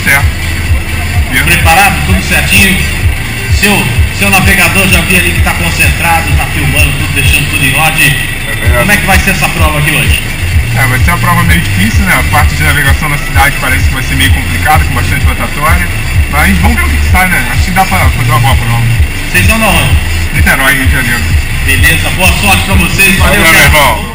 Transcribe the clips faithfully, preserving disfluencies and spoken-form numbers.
certo. Viu? Preparado, tudo certinho. Seu, seu navegador já vi ali que está concentrado, está filmando tudo, deixando tudo em ordem. É Como é que vai ser essa prova aqui hoje? É, vai ser uma prova meio difícil, né? A parte de navegação na cidade parece que vai ser meio complicada, com bastante rotatória. Mas vamos ver o que sai, né? Acho que dá pra fazer uma boa prova. Vocês são da onde? Niterói, Rio de Janeiro. Beleza, boa sorte pra vocês. Valeu, meu irmão.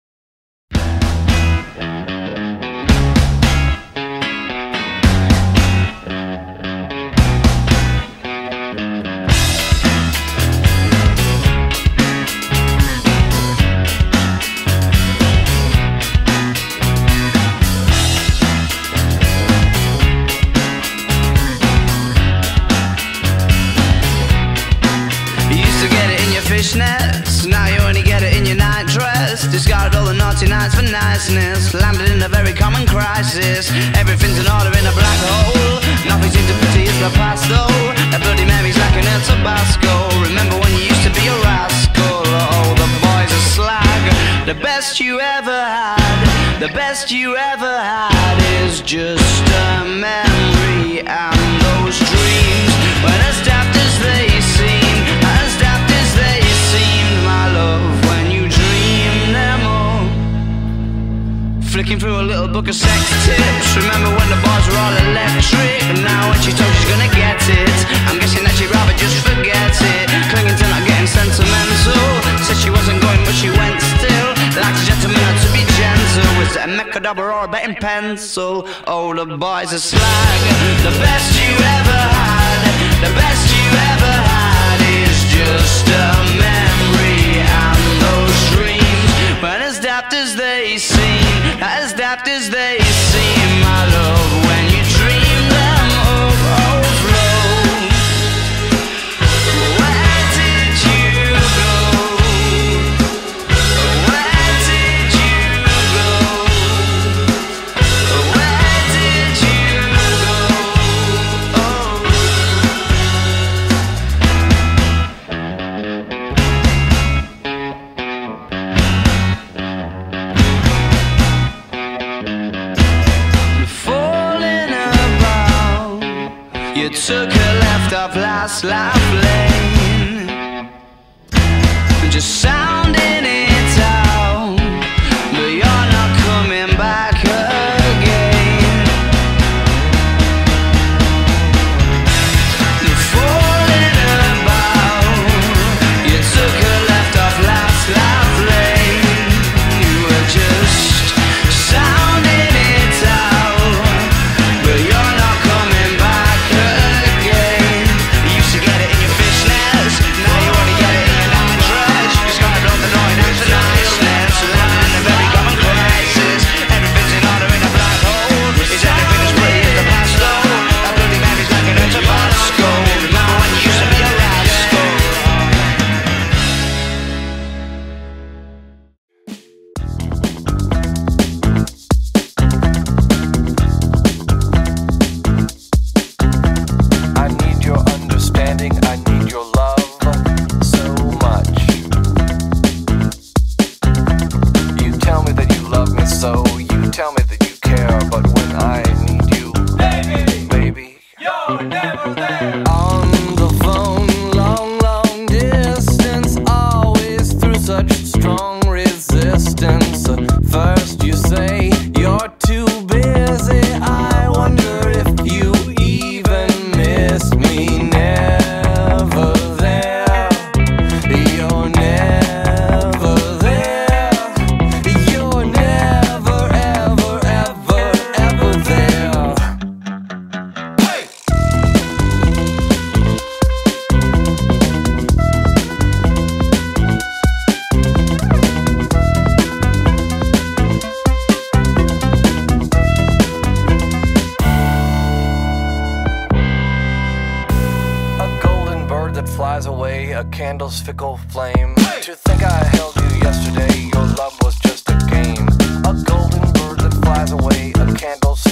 Fishnets, now you only get it in your night dress. Discarded all the naughty nights for niceness. Landed in a very common crisis. Everything's in order in a black hole. Nothing seems to pity is the past though. A Bloody Mary's like an El Tabasco. Remember when you used to be a rascal? Oh, the boys are slag. The best you ever had, the best you ever had is just a memory. And those dreams, when as daft as they seem, as daft as they seemed, my love, when you dream them all. Flicking through a little book of sex tips. Remember when the bars were all electric? And now when she told she's gonna get it, I'm guessing that she'd rather just forget it. Clinging to not getting sentimental. Said she wasn't going but she went still. Like a gentleman had to be gentle. Was it a Mechadobber or a betting pencil? Oh, the boys are slag. The best you ever had, the best you ever had is just a memory. And those dreams, when as daft as they seem, as daft as they seem, my love, when you dream them overflow. Where did you go? Where did you go? Where did you go? Oh. Falling about, you took a left off last life lane, just sounding it out, but you're not coming back again. Falling about, you took a left off last life lane, you were just sounding it out, but you're not coming back again. You used to get it in your fishnets, now you only get it in your night dress. You started off the annoying and the niceness, landing in a very common crisis. Everything's in order in a black hole. Is everything as pretty as the past though? A Bloody Mary's like an El Tabasco. Remember when you used to be a rascal? I need your understanding, I need your love so much. You tell me that you love me so, you tell me that you care, but when I need you, baby, baby, you're never there. On the phone, long, long distance, always through such strong resistance. First you say you're too busy, I wonder if you even miss me. Never there, you're never there, you're never, ever, ever, ever there. Hey! A golden bird that flies away, a candle's fickle flame. To think I held you yesterday, your love was just a game. A golden bird that flies away, a candle's